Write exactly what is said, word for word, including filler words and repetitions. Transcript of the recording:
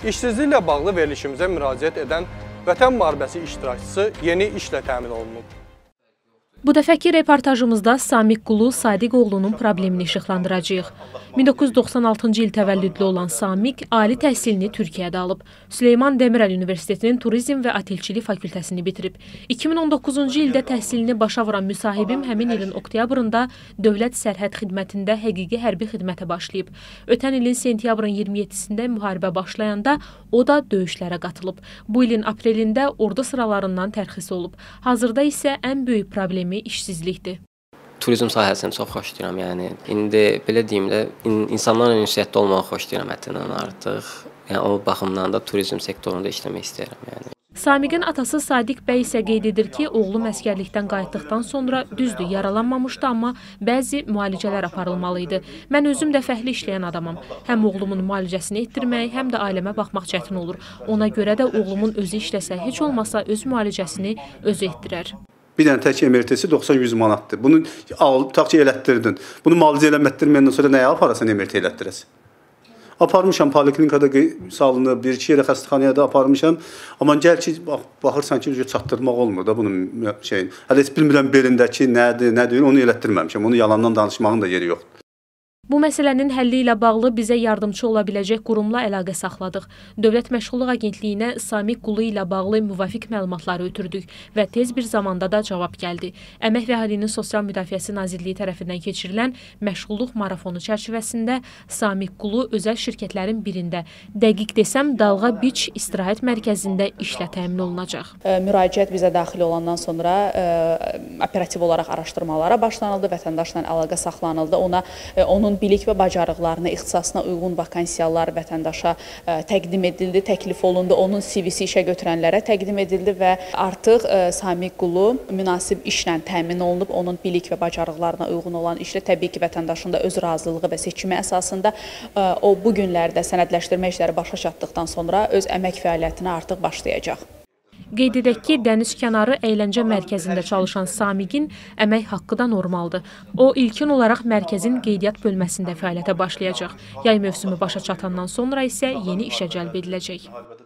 İşsizliklə bağlı verilişimizə müraciət edən Vətən müharibəsi iştirakçısı yeni işlə təmin olunub. Bu dəfəki reportajımızda Samiq Qulu Sadiqoğlu'nun problemini işıqlandıracağıq. min doqquz yüz doxsan altıncı il təvəllüdlü olan Samiq ali təhsilini Türkiyədə alıb. Süleyman Demirel Universitetinin Turizm və Otelçilik fakültəsini bitirib. iki min on doqquzuncu ildə təhsilini başa vuran müsahibim həmin ilin oktyabrında Dövlət Sərhəd Xidmətində həqiqi hərbi xidmətə başlayıb. Ötən ilin sentyabrın iyirmi yeddisində müharibə başlayanda o da döyüşlərə qatılıb. Bu ilin aprelində ordu sıralarından tərxis olub. Hazırda isə ən böyük problemi işsizlikdir. Turizm sahəsini çox xoşlayıram. Yəni indi belə deyim də insanlarla ünsiyyətdə olmağı xoşlayıram hətta artıq. Yəni o baxımdan da turizm sektorunda işləmək istəyirəm yəni. Samiqin atası Sadiq bəy isə qeyd edir ki, oğlum əskərlikdən qayıtdıqdan sonra düzdür, yaralanmamışdı, amma bəzi müalicələr aparılmalı idi. Mən özüm də fəhli işləyən adamam. Həm oğlumun müalicəsini etdirmək, həm də ailəmə baxmaq çətin olur. Ona görə də oğlumun özü işləsə, heç olmasa öz müalicəsini özü etdirər. Bir dənə tək emeritesi doxsan yüz manatdır. Bunu al, tutaq ki, elətdirdin. Bunu müalicə eləmətdirməyəndən sonra nəyə aparasan emeriti elətdirəsən? Aparmışam, poliklinikada salınıb, bir iki yerə xəstəxanaya da aparmışam. Amma gəl ki, baxırsan ki, çatdırmaq olmur da bunun şeyin. Hələ heç bilmirəm belindəki nədir, nə deyil, onu elətdirməmişəm. Onu yalandan danışmağın da yeri yoxdur. Bu məsələnin həlli ilə bağlı bizə yardımcı ola biləcək qurumla əlaqə saxladıq. Dövlət Məşğulluq Agentliyinə Samiq Qulu ilə bağlı müvafiq məlumatları ötürdük və tez bir zamanda da cavab gəldi. Əmək və Əhalinin Sosial Müdafiəsi Nazirliyi tərəfindən keçirilən məşğulluq marafonu çərçivəsində Samiq Qulu özəl şirkətlərin birində, dəqiq desəm Dalğa Biç istirahət mərkəzində işlə təmin olunacaq. Müraciət bizə daxil olandan sonra operativ olaraq araşdırmalara başlanıldı, vətəndaşla əlaqə saxlanıldı, ona onun bilik və bacarıqlarına, ixtisasına uyğun vakansiyalar vətəndaşa təqdim edildi, təklif olundu, onun C V-si işə götürənlərə təqdim edildi və artıq Samiq Qulu münasib işlə təmin olunub, onun bilik və bacarıqlarına uyğun olan işlə təbii ki, vətəndaşın da öz razılığı və seçimi əsasında o bu günlərdə sənədləşdirmə işləri başa çatdıqdan sonra öz əmək fəaliyyətinə artıq başlayacaq. Qeyd edək ki, dəniz kənarı əyləncə mərkəzində çalışan Samiqin əmək haqqı da normaldır. O, ilkin olaraq mərkəzin qeydiyyat bölməsində fəaliyyətə başlayacaq. Yay mövsümü başa çatandan sonra isə yeni işə cəlb ediləcək.